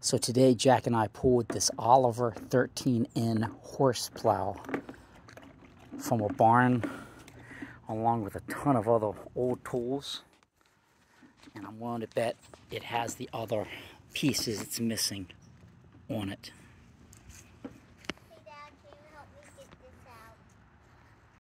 So today Jack and I pulled this Oliver 13N horse plow from a barn along with a ton of other old tools, and I'm willing to bet it has the other pieces it's missing on it.